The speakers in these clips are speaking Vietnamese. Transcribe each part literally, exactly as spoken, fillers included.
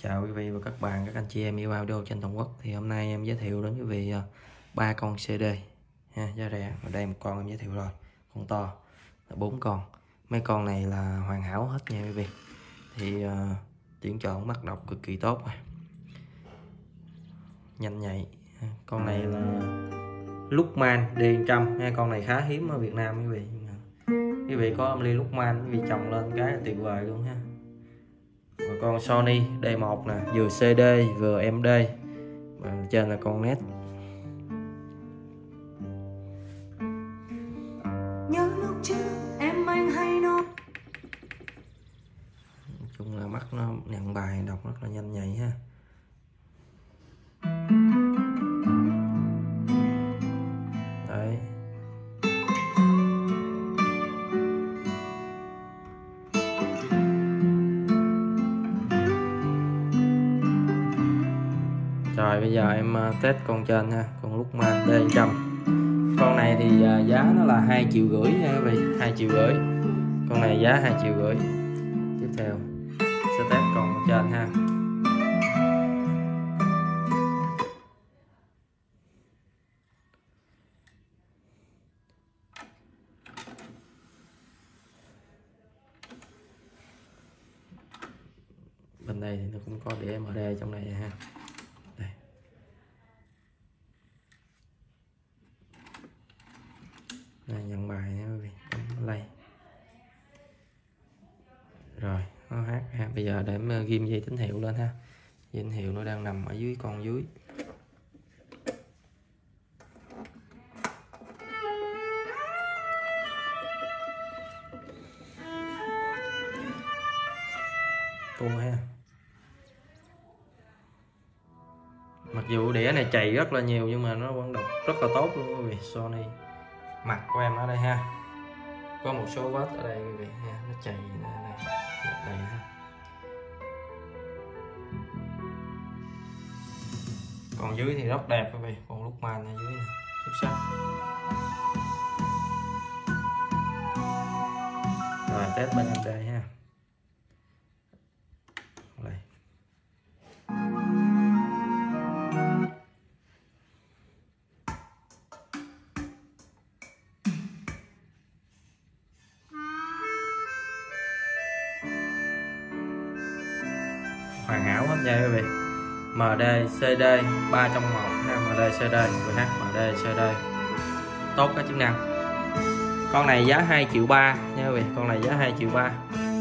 Chào quý vị và các bạn, các anh chị em yêu audio trên toàn quốc. Thì hôm nay em giới thiệu đến quý vị ba con xê đê ha, giá rẻ. Và đây một con em giới thiệu rồi, con to là bốn con. Mấy con này là hoàn hảo hết nha quý vị. Thì uh, tuyển chọn mắt đọc cực kỳ tốt, nhanh nhạy. Con này là Luckman D một trăm ha, con này khá hiếm ở Việt Nam quý vị. Quý vị có âm ly Luckman quý vị trồng lên cái là tuyệt vời luôn ha. Và con Sony D một nè, vừa xê đê vừa em đê, và trên là con nét. Nhớ lúc trước em anh hay nói. Nói chung là mắt nó nhận bài đọc rất là nhanh nhạy ha. Đấy. Rồi bây giờ em test con trên ha, con Luckman D một trăm. Con này thì giá nó là hai triệu rưỡi nha quý vị, hai triệu rưỡi. Con này giá hai triệu rưỡi. Tiếp theo sẽ test con trên ha. Bên đây thì nó cũng có đĩa em đê trong này ha. Đây. Đây, nhận bài nha quý vị, play. Rồi, nó hát ha. Bây giờ để em ghim dây tín hiệu lên ha. Dây tín hiệu nó đang nằm ở dưới con dưới. Cô ha. Mặc dù đĩa này chạy rất là nhiều nhưng mà nó vẫn đọc rất là tốt luôn quý vị. Sony mặt của em ở đây ha, có một số vết ở đây quý vị ha, nó chạy đây, đây, đây ha. Còn dưới thì rất đẹp quý vị, còn Luckman ở dưới này xuất sắc. Rồi test bên em đây ha. Đây. Hoàn hảo hết nha quý vị. em đê, xê đê ba trong một ha, em đê, xê đê, vê hát, em đê, xê đê. Tốt các chức năng. Con này giá hai triệu ba nha quý vị, con này giá hai triệu ba.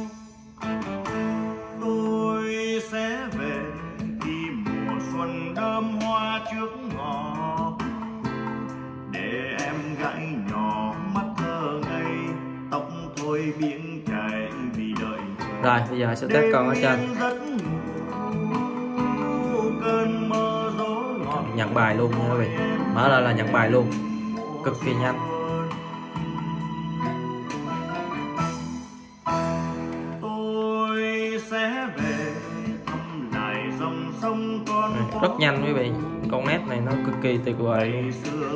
Tôi sẽ về khi mùa xuân đơm hoa trước ngõ, để em gái nhỏ mắt thơ ngây, tóc thôi biển chạy vì đợi. Rồi bây giờ sẽ test con ở trên. Nhận bài luôn nha quý vị, mở lên là nhận bài luôn, cực kỳ nhanh. Tôi sẽ về thăm lại dòng sông con. Rất nhanh quý vị, con nét này nó cực kỳ tuyệt vời luôn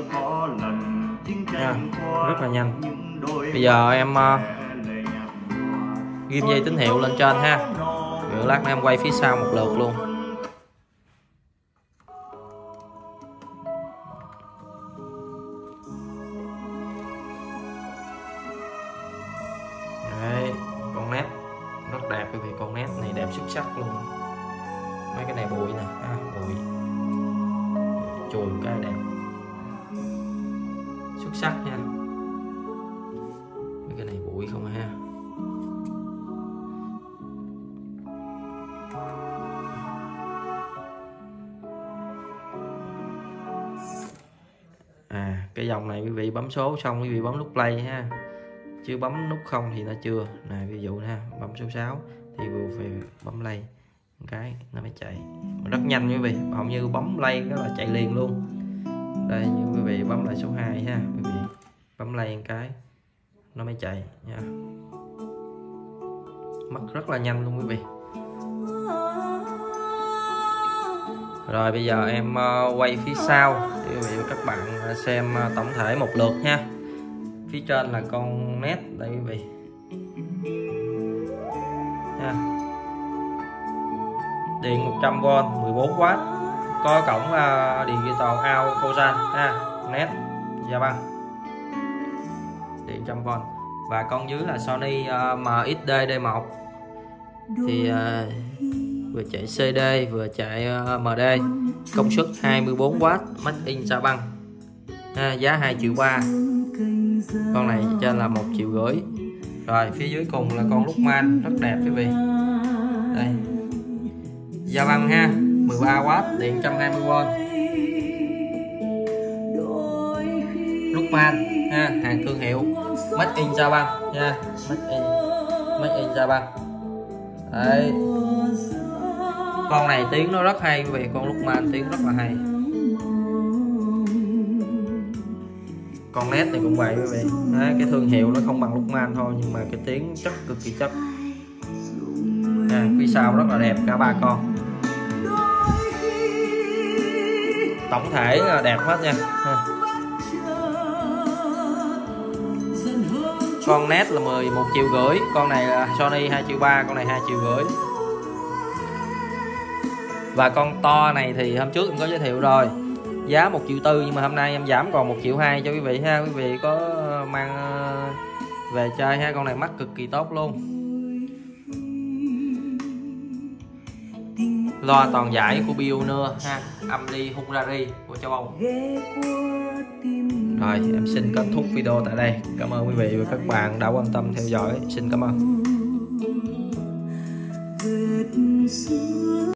nha, rất là nhanh. Bây giờ em uh, ghim dây tín hiệu lên trên ha, rồi lát nữa em quay phía sau một lượt luôn. Đấy, con nét rất đẹp quý vị, con nét này đẹp xuất sắc luôn. Mấy cái này bụi nè, à, bụi chùi cái đẹp xuất sắc nha. Mấy cái này bụi không ha. À, cái dòng này quý vị bấm số xong quý vị bấm nút play ha, chứ bấm nút không thì nó chưa. Nè ví dụ ha, bấm số sáu thì vừa phải bấm play một cái nó mới chạy, rất nhanh quý vị, hầu như bấm play cái là chạy liền luôn. Đây như quý vị bấm lại số hai ha, quý vị bấm play một cái nó mới chạy nha, mất rất là nhanh luôn quý vị. Rồi bây giờ em quay phía sau để quý vị và các bạn xem tổng thể một lượt nha. Phía trên là con nét đây quý vị nha. điện một trăm vôn, mười bốn oát, có cổng uh, digital out Kosan ha, nét da băng, điện một trăm vôn. Và con dưới là Sony uh, M X D D một thì uh, vừa chạy xê đê vừa chạy uh, em đê, công suất hai mươi bốn oát, made in da băng ha, giá hai triệu ba, con này trên là một triệu rưỡi. Rồi phía dưới cùng là con Luckman rất đẹp quý vị, đây da băng ha, mười ba oát, điện một trăm hai mươi vôn, Luckman ha, hàng thương hiệu, made in da băng nha, made in made in da băng. Đấy, con này tiếng nó rất hay quý vị, con Luckman tiếng rất là hay. Con nét này cũng vậy quý vị. Đấy, cái thương hiệu nó không bằng Luckman thôi nhưng mà cái tiếng chất cực kỳ chất. À, phía sau rất là đẹp, cả ba con. Tổng thể là đẹp hết nha. À. Con nét là mười một triệu rưỡi, con này là Sony hai triệu ba, con này hai triệu rưỡi. Và con to này thì hôm trước em có giới thiệu rồi, giá một triệu tư, nhưng mà hôm nay em giảm còn một triệu hai cho quý vị ha. Quý vị có mang về chơi ha, con này mắt cực kỳ tốt luôn. Loa toàn giải của Pioneer ha, âm ly Hungary của châu Âu. Rồi em xin kết thúc video tại đây. Cảm ơn quý vị và các bạn đã quan tâm theo dõi. Xin cảm ơn.